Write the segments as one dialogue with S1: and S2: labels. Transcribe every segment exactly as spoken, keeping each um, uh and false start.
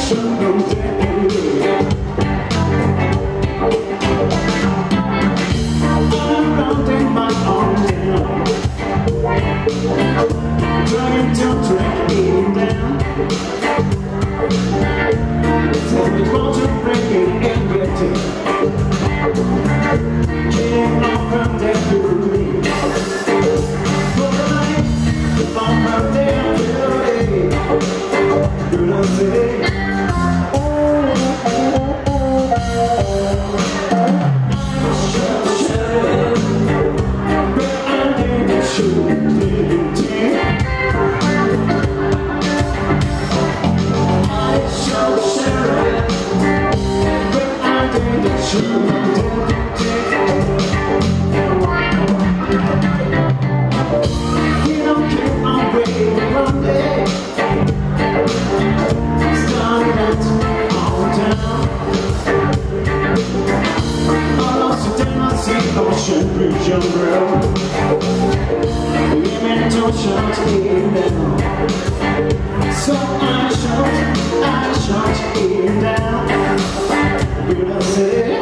S1: So I shot, I shot him down. Will I say?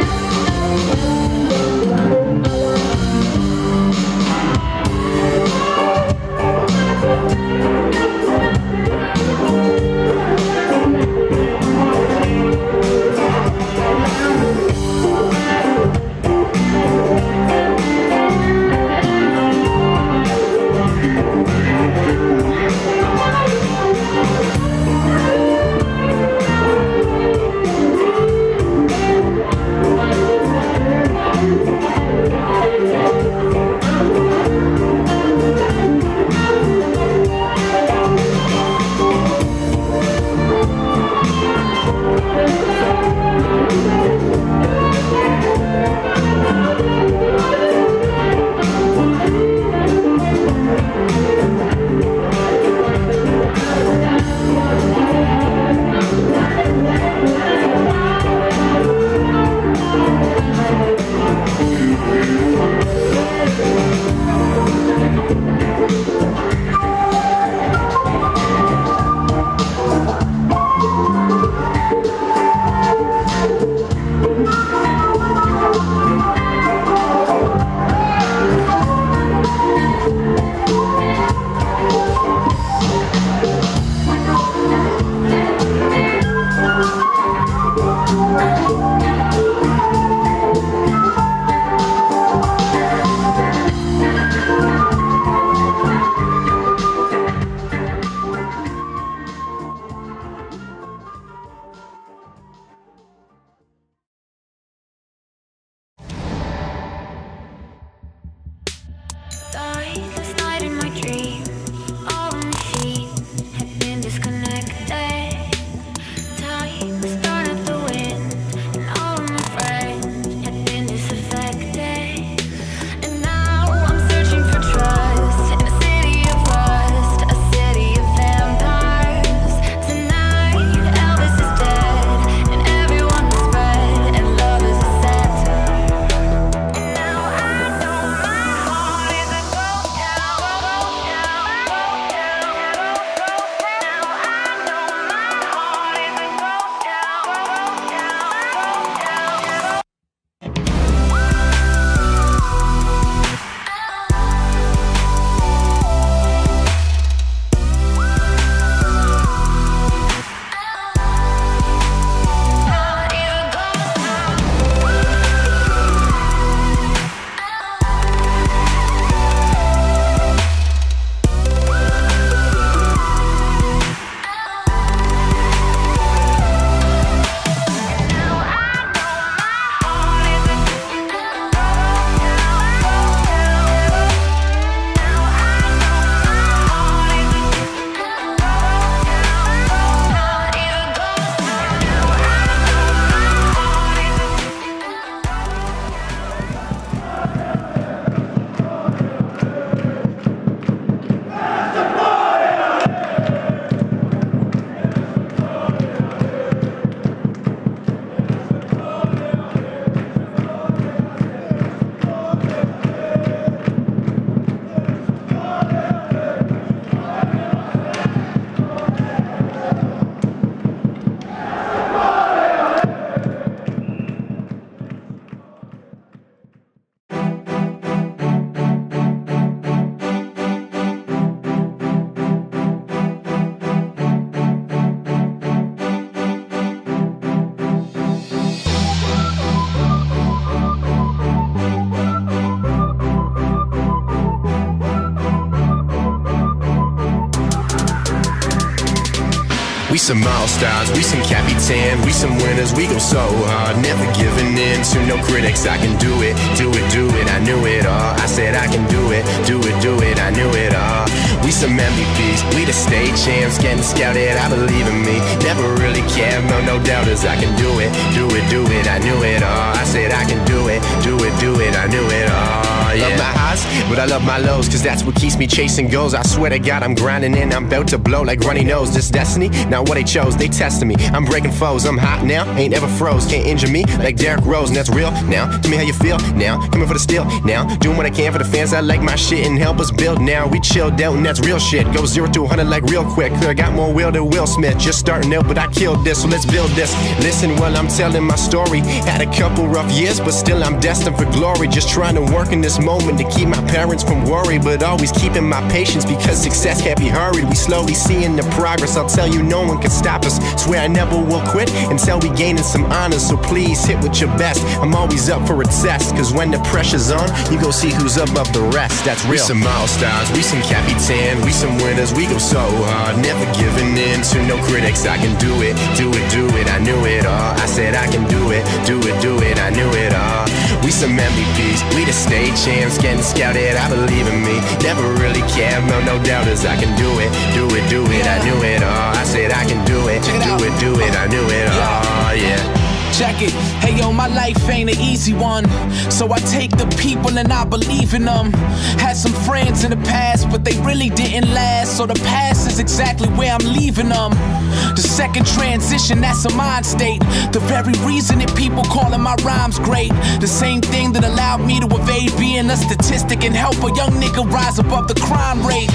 S2: some all-stars, we some Capitan, we some winners, we go so hard, never giving in to no critics. I can do it, do it, do it, I knew it all. I said I can do it, do it, do it, I knew it all. We some M V Ps, we the state champs, getting scouted, I believe in me. Never really cared, no, no doubters. I can do it, do it, do it, I knew it all. I said I can do it, do it, do it, I knew it all. Yeah. Love my highs, but I love my lows, cause that's what keeps me chasing goals. I swear to God, I'm grinding and I'm about to blow like runny nose. This destiny, not what they chose, they tested me. I'm breaking foes, I'm hot now, ain't ever froze. Can't injure me like Derrick Rose, and that's real now. Tell me how you feel now, coming for the steal now. Doing what I can for the fans, I like my shit and help us build now. We chilled out and that's real shit. Go zero to a hundred like real quick. I got more will than Will Smith, just starting out, but I killed this, so let's build this. Listen while I'm telling my story. Had a couple rough years, but still I'm destined for glory. Just trying to work in this moment to keep my parents from worry, but always keeping my patience because success can't be hurried. We slowly seeing the progress. I'll tell you, no one can stop us. Swear I never will quit until we gaining some honors. So please hit with your best. I'm always up for a test, cause when the pressure's on, you go see who's above the rest. That's real. We some all-stars, we some Capitan, we some winners, we go so hard, never giving in to no critics. I can do it, do it, do it, I knew it all. I said I can do it, do it, do it, I knew it all. We some M V Ps, we the state champs, getting scouted, I believe in me. Never really cared, no, no doubters. I can do it, do it, do it, I knew it all. I said I can do it, do it, do it, I knew it all, yeah.
S3: Check it, hey yo, my life ain't an easy one, so I take the people and I believe in them. Had some friends in the past, but they really didn't last, so the past is exactly where I'm leaving them. The second transition, that's a mind state. The very reason that people calling my rhymes great. The same thing that allowed me to evade being a statistic and help a young nigga rise above the crime rate.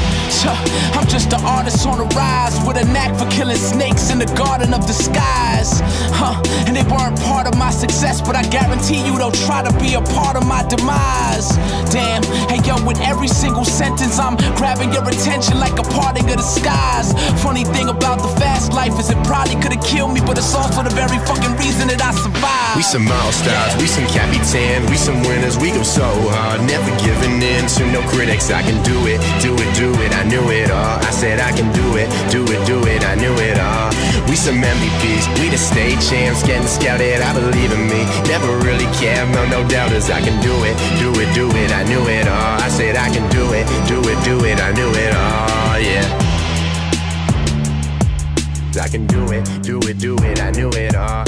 S3: I'm just an artist on the rise with a knack for killing snakes in the garden of disguise. Huh, and they weren't part of my success, but I guarantee you they'll try to be a part of my demise. Damn, hey yo, with every single sentence I'm grabbing your attention like a parting of the skies. Funny thing about the fast life is it probably could've killed me, but it's also the very fucking reason that I survived.
S2: We some all-stars, we some Capitan, we some winners, we go so hard, never giving in to no critics. I can do it, do it, do it, I knew it all. I said I can do it, do it, do it, I knew it all. We some M V Ps, we the state champs, getting scouted, I believe in me. Never really cared, no, no doubters. I can do it, do it, do it, I knew it all. I said I can do it, do it, do it, I knew it all, yeah. I can do it, do it, do it, I knew it all.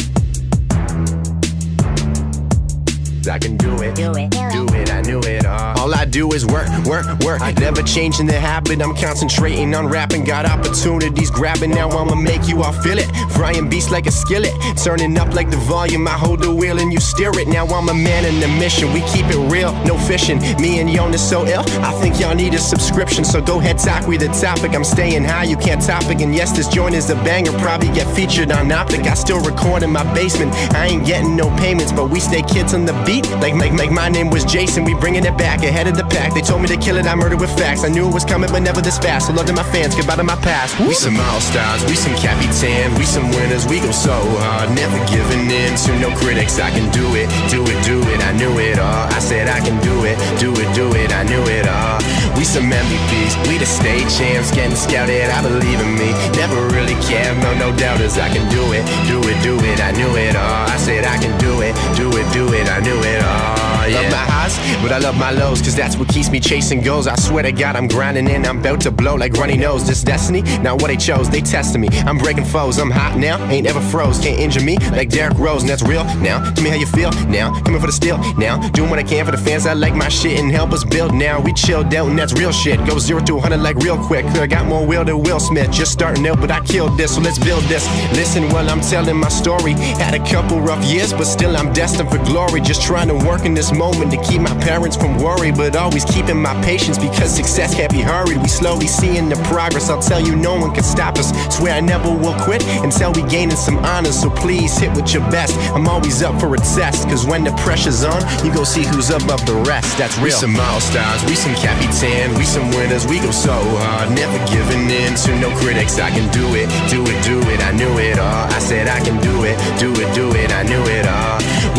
S2: I can do it, do it, do it, I knew it all. All I do is work, work, work. I never changing the habit, I'm concentrating on rapping. Got opportunities grabbing, now I'ma make you all feel it. Frying beats like a skillet, turning up like the volume. I hold the wheel and you steer it. Now I'm a man in the mission, we keep it real, no fishing. Me and Jonas so ill, I think y'all need a subscription. So go ahead, talk with the topic. I'm staying high, you can't top it. And yes, this joint is a banger, probably get featured on Optic. I still record in my basement, I ain't getting no payments, but we stay kids on the beat. Like, like, like my name was Jason, we bringing it back, ahead of the pack. They told me to kill it, I murdered with facts. I knew it was coming, but never this fast. So love to my fans, goodbye to my past. We some all-stars, we some Capitan, we some winners, we go so hard, never giving in to no critics. I can do it, do it, do it, I knew it all. I said I can do it, do it, do it, I knew it all. We some M V Ps, we the state champs, getting scouted, I believe in me. Never really cared, no, no doubters. I can do it, do it, do it, I knew it all. I said I can do it, do it, do it, I knew it all. Yeah. Love my highs, but I love my lows, cause that's what keeps me chasing goals. I swear to God, I'm grinding and I'm about to blow like runny nose. This destiny, not what they chose, they tested me. I'm breaking foes, I'm hot now, ain't ever froze. Can't injure me like Derrick Rose, and that's real now. Tell me how you feel now, coming for the steal now. Doing what I can for the fans, I like my shit and help us build now. We chilled out and that's real shit. Go zero to a hundred like real quick. I got more will than Will Smith, just starting out, but I killed this, so let's build this. Listen while I'm telling my story. Had a couple rough years, but still I'm destined for glory. Just trying to work in this moment to keep my parents from worry, but always keeping my patience because success can't be hurried. We slowly seeing the progress, I'll tell you, no one can stop us. Swear I never will quit until we gaining some honors. So please hit with your best, I'm always up for a test, cause when the pressure's on, you go see who's above the rest. That's real. We some all-stars, we some Capitan, we some winners, we go so hard, never giving in to no critics. I can do it, do it, do it, I knew it all. I said I can do it, do it, do it, I knew it all. We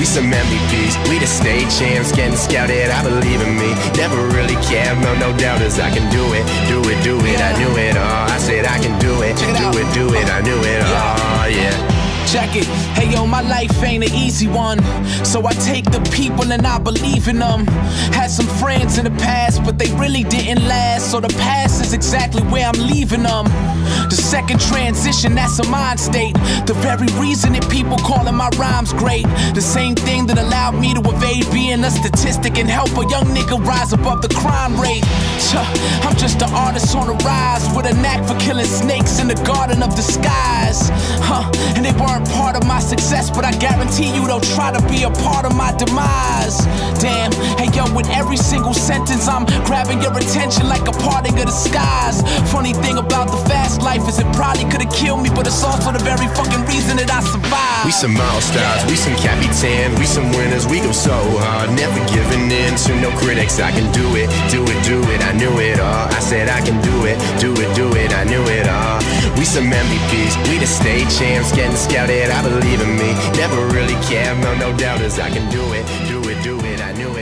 S2: We some M V Ps, we the state champs, getting scouted, I believe in me. Never really cared, no, no doubters, I can do it, do it, do it, I knew it all. I said I can do it, do it, do it, I knew it all, yeah.
S3: Check it, hey yo, my life ain't an easy one. So I take the people and I believe in them. Had some friends in the past, but they really didn't last. So the past is exactly where I'm leaving them. The second transition, that's a mind state. The very reason that people calling my rhymes great. The same thing that allowed me to evade being a statistic and help a young nigga rise above the crime rate. I'm just an artist on the rise with a knack for killing snakes in the garden of disguise. Huh, and they weren't part of my success, but I guarantee you they'll try to be a part of my demise. Damn, hey yo, with every single sentence I'm grabbing your attention like a parting of the skies. Funny thing about the fast life is it probably could've killed me, but it's also the very fucking reason that I survived.
S2: We some all-stars, we some Capitan, we some winners, we go so hard, never giving in to no critics. I can do it, do it, do it, I knew it all. I said I can do it, do it, do it, I knew it all. We some M V Ps, we the state champs, getting scouted, I believe in me. Never really cared, no, no doubters, I can do it, do it, do it, I knew it.